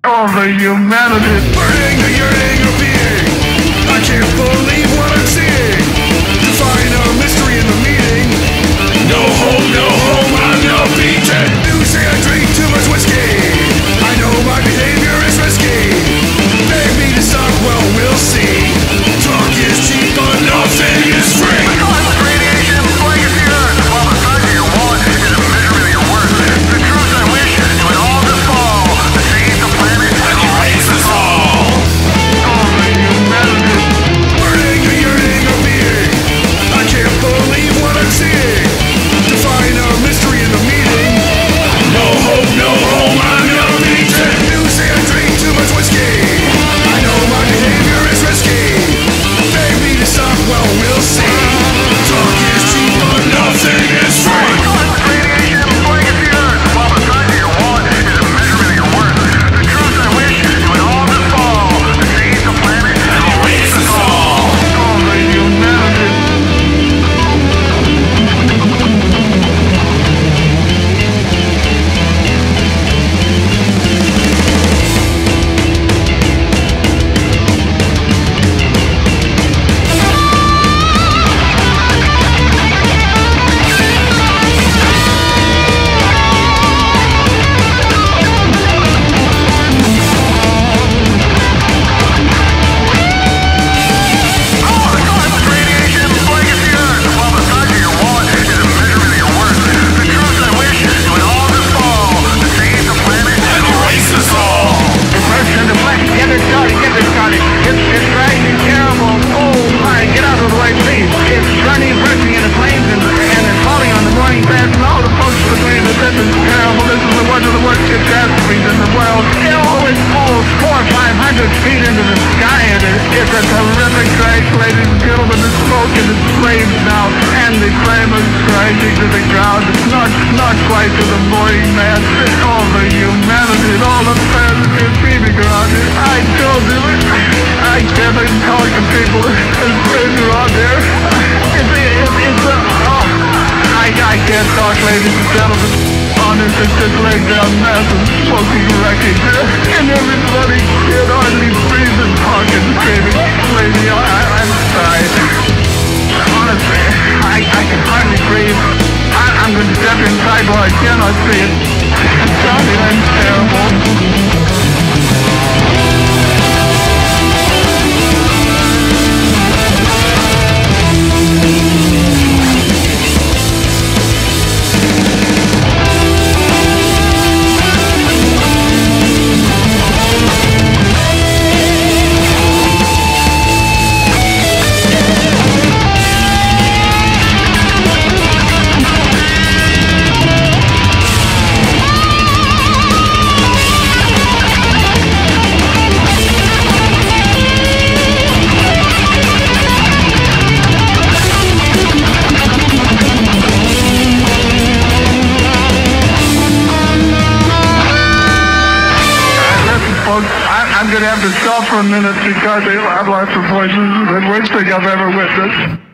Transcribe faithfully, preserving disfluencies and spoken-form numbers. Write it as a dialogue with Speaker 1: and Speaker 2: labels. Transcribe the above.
Speaker 1: all the humanity.
Speaker 2: Burning the yearning of being. I can't believe what I'm seeing. Define a mystery in the meeting. No home, no home, I'm no beaten. You say I drink too much whiskey. I know my behavior is risky. Beg me to stop, well, we'll see. Talk is cheap, but nothing is free.
Speaker 3: Cosmic radiation, flying the earth. While the size of your wallet is a measurement of your worth. The truth I wish is when all this fall. The seeds, the planet, and the race is all.
Speaker 1: All the humanity.
Speaker 2: Burning the yearning of being. I can't believe what I'm seeing. Define a mystery in the meeting. No hope, no home, I'm no beaten. You say I drink too much whiskey. I know my behavior is risky. Beg me to stop, well, we'll see. Talk is cheap, but nothing is free.
Speaker 3: Cosmic radiation, flying the earth. While the size of your wallet is a measurement of your worth. The truth I wish is when all this fall. The seeds, the planet, and the race is all.
Speaker 1: All the humanity.
Speaker 3: Oh, the cosmic radiation, flying the earth. While the size of your wallet is a measurement of your worth. The truth I wish is when all this fall. The seeds, the planet, and the race is all.
Speaker 1: The first and the flesh, get it started, get it started. It's, it's rising terrible. Oh my, get out of the way, please. It's burning, bursting in the flames and, and it's falling on the morning beds and all the folks between us. This is terrible. This is one of the worst catastrophes in the world. Oh, it falls four or five hundred feet into the sky and it, it's a terrific crash, ladies and gentlemen. The smoke and the flames now and the flame is rising to the ground. It's not, not quite to the morning man. All the humanity and all the fans are beaming around it. I told you, I can't even talk to people. There's friends around there. It's, it's, it's a, oh, I, I can't talk, ladies and gentlemen. Honest, it's just laying down massive smoking wreckage. And everybody can hardly breathe and talk and screaming. Lady, I, I'm sorry. Honestly, I, I can hardly breathe. I, I'm going to step inside while I cannot see it. I'm sorry, I'm terrible. I'm going to have to stop for a minute because I've lost the voices. It's the worst thing I've ever witnessed.